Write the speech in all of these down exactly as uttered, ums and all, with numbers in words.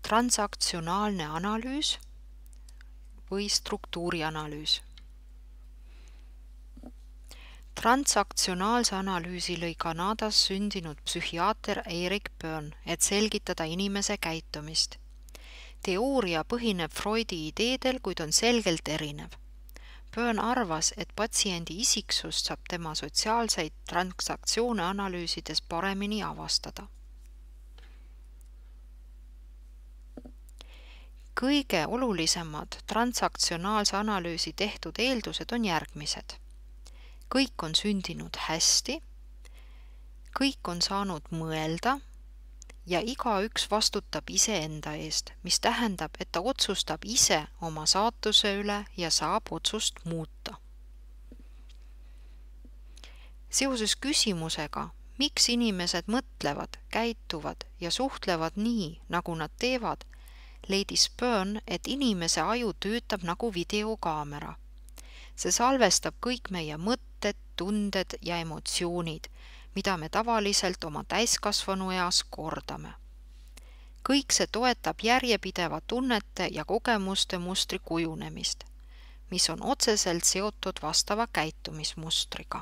transaktsionaalne analüüs või struktuurianalüüs. Transaktsionaalse analüüsi lõi Kanadas sündinud psühhiaater Eric Berne, et selgitada inimese käitumist. Teooria põhineb Freudi ideedel, kuid on selgelt erinev. Berne arvas, et patsiendi isiksust saab tema sotsiaalseid transaktsioone analüüsides paremini avastada. Kõige olulisemad transaktsionaalse analüüsi tehtud eeldused on järgmised. Kõik on sündinud hästi, kõik on saanud mõelda ja igaüks vastutab iseenda eest, mis tähendab, et ta otsustab ise oma saatuse üle ja saab otsust muuta. Seoses küsimusega, miks inimesed mõtlevad, käituvad ja suhtlevad nii, nagu nad teevad, leidis Berne, et inimese aju töötab nagu videokaamera. See salvestab kõik meie mõtted, tunded ja emotsioonid, mida me tavaliselt oma täiskasvanu eas kordame. Kõik see toetab järjepideva tunnete ja kogemuste mustri kujunemist, mis on otseselt seotud vastava käitumismustriga.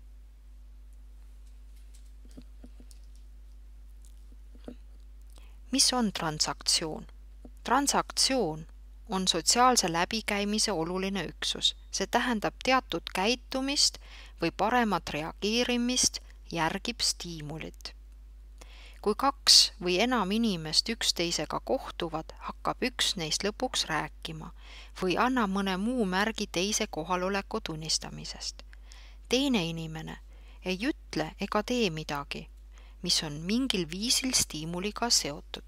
Mis on transaktsioon? Transaktsioon on sotsiaalse läbikäimise oluline üksus. See tähendab teatud käitumist või paremat reageerimist, järgib stiimulit. Kui kaks või enam inimest üksteisega kohtuvad, hakkab üks neist lõpuks rääkima või annab mõne muu märgi teise kohaloleku tunnistamisest. Teine inimene ei ütle ega tee midagi, mis on mingil viisil stiimuliga seotud.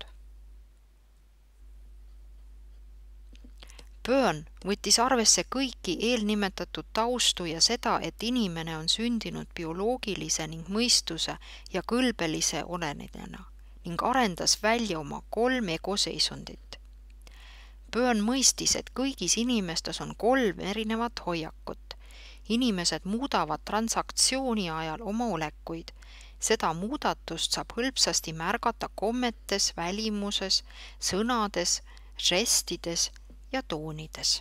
Berne võttis arvesse kõiki eelnimetatud taustu ja seda, et inimene on sündinud bioloogilise ning mõistuse ja kõlbelise olenedena ning arendas välja oma kolm egoseisundit. Berne mõistis, et kõigis inimestes on kolm erinevat hoiakut. Inimesed muudavad transaktsiooni ajal oma olekuid. Seda muudatust saab hõlpsasti märgata kommetes, välimuses, sõnades, žestides ja toonides.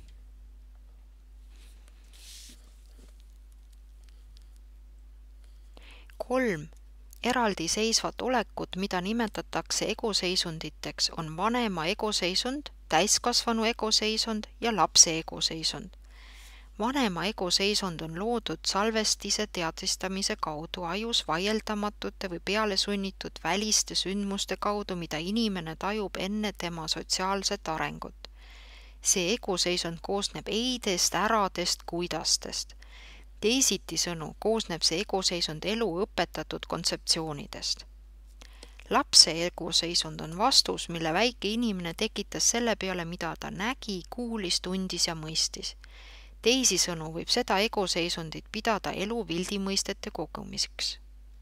Kolm eraldiseisvat olekut, mida nimetatakse egoseisunditeks, on vanema egoseisund, täiskasvanu egoseisund ja lapse egoseisund. Vanema egoseisund on loodud salvestise teadvustamise kaudu ajus vaieldamatute või peale sunnitud väliste sündmuste kaudu, mida inimene tajub enne tema sotsiaalset arengut. See egoseisund koosneb eidest, äradest, kuidastest. Teisiti sõnu koosneb see egoseisund elu õpetatud kontseptsioonidest. Lapse egoseisund on vastus, mille väike inimene tekitas selle peale, mida ta nägi, kuulis, tundis ja mõistis. Teisi sõnu võib seda egoseisundit pidada elu vildimõistete kogumiseks.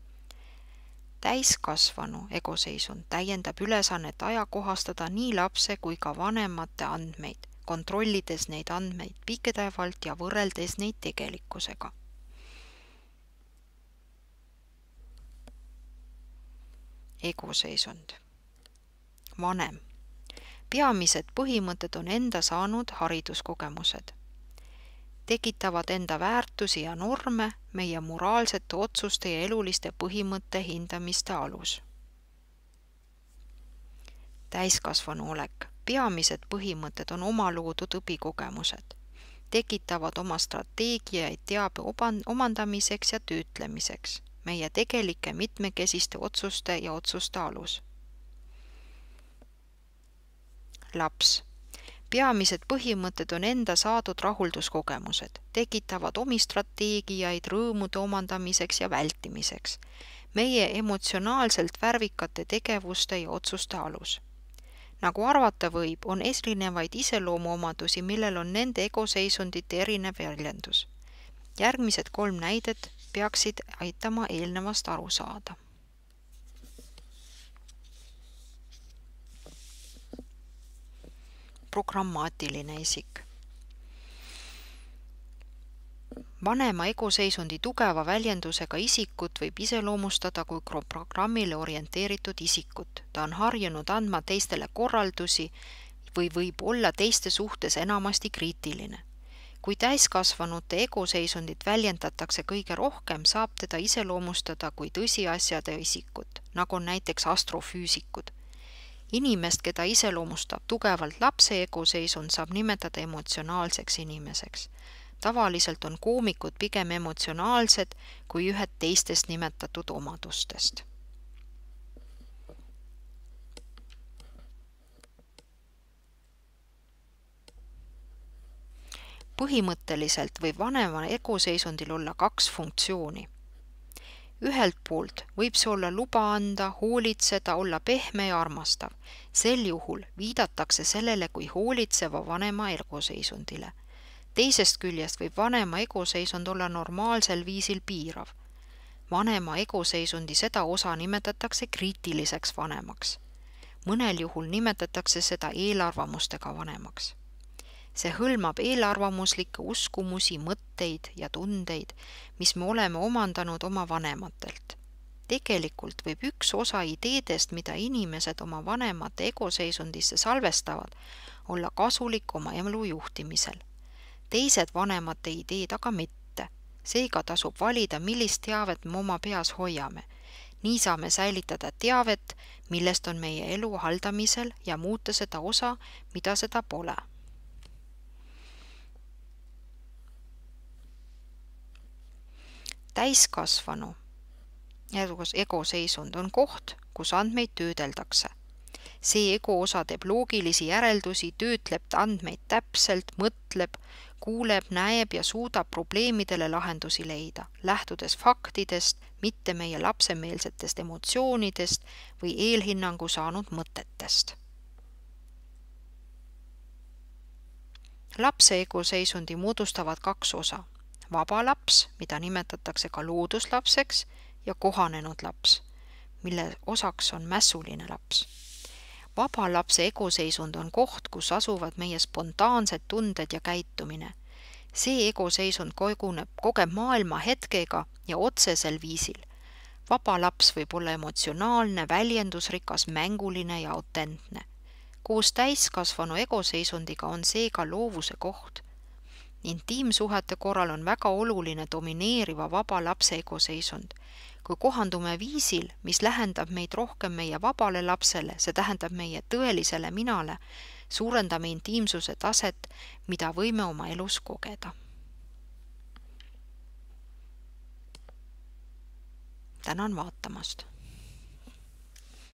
Täiskasvanu egoseisund täiendab ülesannet ajakohastada nii lapse kui ka vanemate andmeid, kontrollides neid andmeid pidevalt ja võrreldes neid tegelikkusega. Egoseisund. Vanem. Peamised põhimõtted on enda saanud hariduskogemused. Tekitavad enda väärtusi ja norme, meie moraalsete otsuste ja eluliste põhimõtte hindamiste alus. Täiskasvanu olek. Peamised põhimõtted on oma loodud õpikogemused. Tekitavad oma strateegiaid teabe omandamiseks ja töötlemiseks, meie tegelike mitmekesiste otsuste ja otsuste alus. Laps. Peamised põhimõtted on enda saadud rahulduskogemused, tekitavad omi strateegiaid rõõmude omandamiseks ja vältimiseks, meie emotsionaalselt värvikate tegevuste ja otsuste alus. Nagu arvata võib, on erinevaid iseloomuomadusi, millel on nende egoseisundite erinev väljendus. Järgmised kolm näidet peaksid aitama eelnevast aru saada. Programmaatiline isik. Vanema egoseisundi tugeva väljendusega isikut võib iseloomustada kui programmile orienteeritud isikut. Ta on harjunud andma teistele korraldusi või võib olla teiste suhtes enamasti kriitiline. Kui täiskasvanute egoseisundit väljendatakse kõige rohkem, saab teda iseloomustada kui tõsiasjade isikut, nagu on näiteks astrofüüsikud. Inimest, keda iseloomustab tugevalt lapse egoseisund, saab nimetada emotsionaalseks inimeseks. Tavaliselt on koomikud pigem emotsionaalsed kui ühed teistest nimetatud omadustest. Põhimõtteliselt võib vanema egoseisundil olla kaks funktsiooni. Ühelt poolt võib see olla luba anda, hoolitseda, olla pehme ja armastav. Sel juhul viidatakse sellele kui hoolitseva vanema egoseisundile. Teisest küljest võib vanema egoseisund olla normaalsel viisil piirav. Vanema egoseisundi seda osa nimetatakse kriitiliseks vanemaks. Mõnel juhul nimetatakse seda eelarvamustega vanemaks. See hõlmab eelarvamuslikke uskumusi, mõtteid ja tundeid, mis me oleme omandanud oma vanematelt. Tegelikult võib üks osa ideedest, mida inimesed oma vanemate egoseisundisse salvestavad, olla kasulik oma elu juhtimisel. Teised vanemate ideed aga mitte. Seega tasub valida, millist teavet me oma peas hoiame. Nii saame säilitada teavet, millest on meie elu haldamisel ja muuta seda osa, mida seda pole. Täiskasvanu egoseisund on koht, kus andmeid töödeldakse. See ego osa teeb loogilisi järeldusi, töötleb andmeid täpselt, mõtleb, kuuleb, näeb ja suudab probleemidele lahendusi leida, lähtudes faktidest, mitte meie lapsemeelsetest emotsioonidest või eelhinnangu saanud mõtetest. Lapse egoseisundi moodustavad kaks osa. Vaba laps, mida nimetatakse ka looduslapseks, ja kohanenud laps, mille osaks on mässuline laps. Vaba lapse egoseisund on koht, kus asuvad meie spontaansed tunded ja käitumine. See egoseisund koguneb, kogeb maailma hetkega ja otsesel viisil. Vaba laps võib olla emotsionaalne, väljendusrikas, mänguline ja autentne. Koos täiskasvanu egoseisundiga on seega loovuse koht. Intiimsuhete korral on väga oluline domineeriva vaba lapse egoseisund. Kui kohandume viisil, mis lähendab meid rohkem meie vabale lapsele, see tähendab meie tõelisele minale, suurendame intiimsuse taset, mida võime oma elus kogeda. Tänan vaatamast!